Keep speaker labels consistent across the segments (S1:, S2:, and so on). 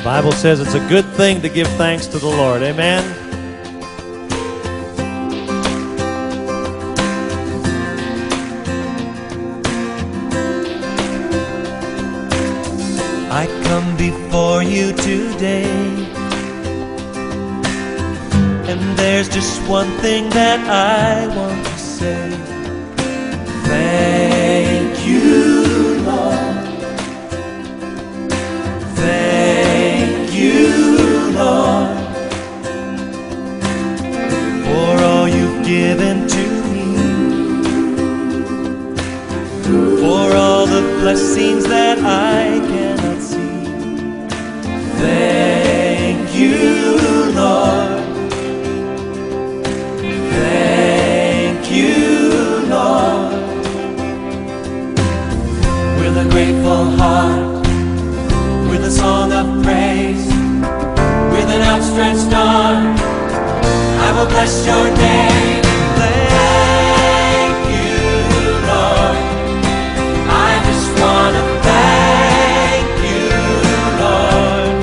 S1: Bible says it's a good thing to give thanks to the Lord. Amen?
S2: I come before you today, and there's just one thing that I want to say. Thank you, Lord. Thank you, Lord, for all you've given to me, for all the blessings that I cannot see. Thank you, Lord. Thank you, Lord. With a grateful heart, with a song of praise, with an outstretched arm, I will bless your name. Thank you, Lord. I just want to thank you, Lord.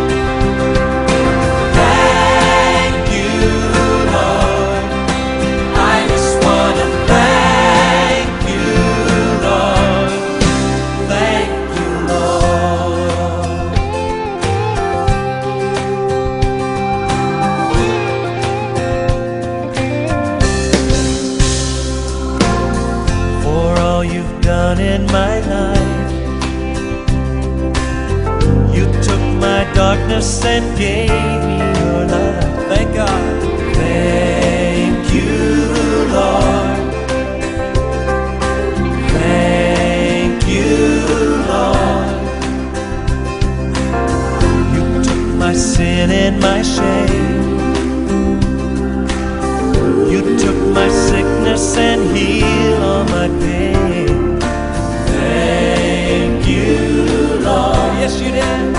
S2: Thank you, Lord. I just want to thank you, Lord. Thank you, Lord. For all you've done in my life, you took my darkness and gave me your light. Thank God. Thank you, Lord. Thank you, Lord. You took my sin and my shame. You took my sickness and healed all my pain. Thank you, Lord. Yes, you did.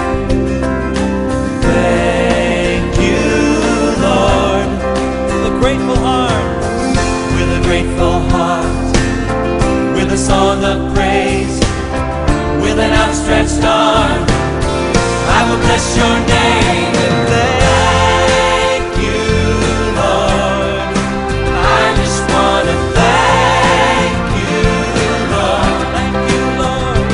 S2: Thank you, Lord. With a grateful heart, with a grateful heart, with a song of praise, with an outstretched arm, I will bless your name. Thank you, Lord. I just want to thank you, Lord. Thank you, Lord.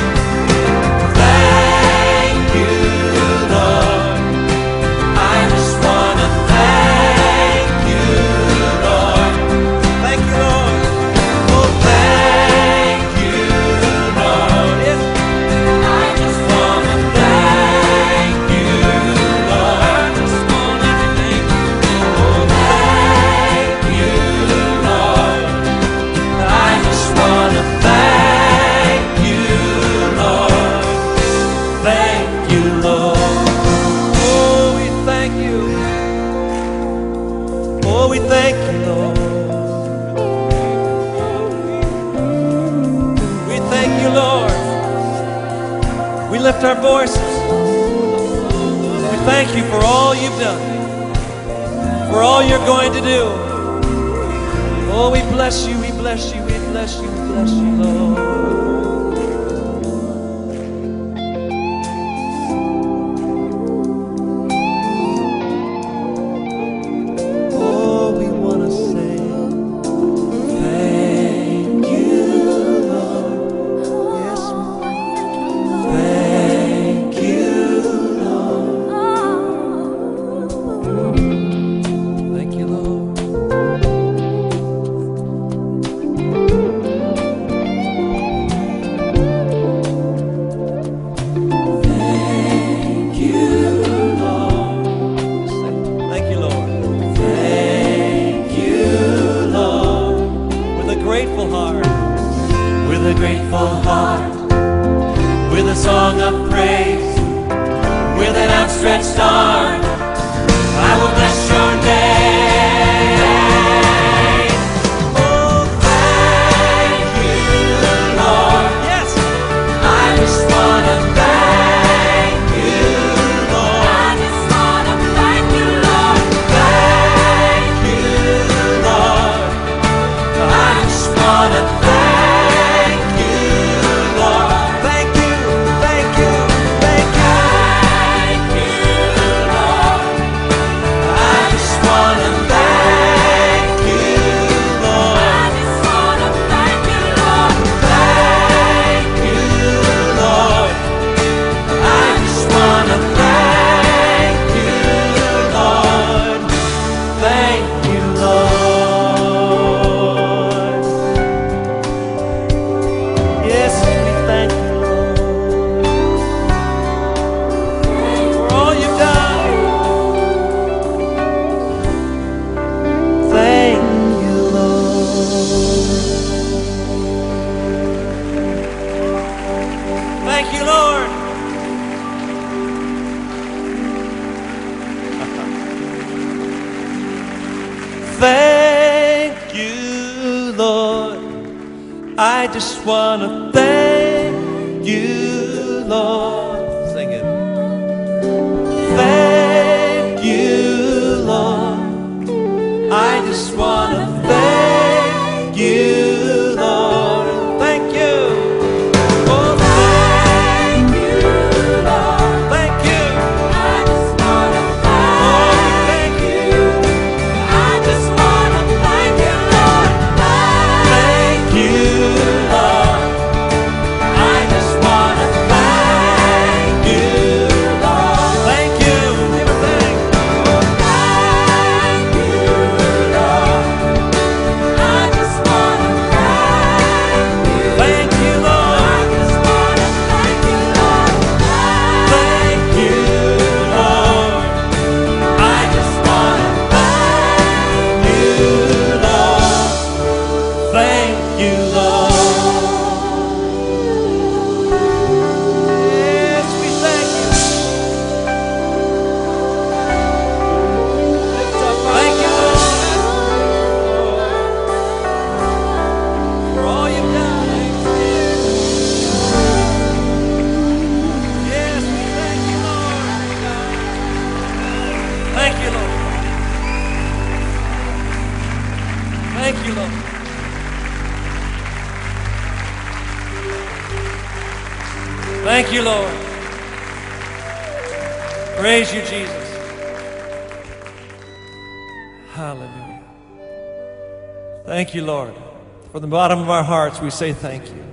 S2: Thank you, Lord. I just want to thank you, Lord. Thank you, Lord. Oh, thank you, Lord. Yes. I just want to thank you, Lord. I just want to thank you, Lord. Thank you, Lord. I just want to thank you, Lord. Thank you, Lord. Oh, we thank you. Oh, we thank you, Lord. We thank you, Lord. We lift our voices. We thank you for all you've done, for all you're going to do. Oh, we bless you, we bless you, we bless you, we bless you, Lord. Oh, we want to say thank you, Lord. Yes, thank you, Lord. Thank you, Lord. Thank you, Lord. Thank you, Lord. Thank you, Lord. With a grateful heart, with a grateful heart, with a song of praise, with an outstretched arm, I will bless your name. Oh, thank you, Lord. Yes, I just want to thank you, Lord. I just want to thank you, Lord. Thank you, Lord. I just want to thank you, Lord. Thank you, thank you, thank you. Thank you. I just want to thank you, Lord. Sing it. Thank you, Lord. I just want to thank you, Lord. Thank you. Oh, thank you, Lord. Thank you. I just want to thank you. I just want to thank you, Lord. Thank you, Lord. I just want to thank you, Lord. Thank you. Give a thank. Thank you, Lord. I just want to thank you. Thank you, Lord. I just want to thank you, Lord. Thank you, Lord. I just want to thank you, Lord. Thank you, Lord. Yes, we thank you. Thank you, Lord, for all you've done. Yes, we thank you, Lord. Thank you, Lord. Thank you, Lord. Thank you, Lord. Praise you, Jesus. Hallelujah. Thank you, Lord. From the bottom of our hearts, we say thank you.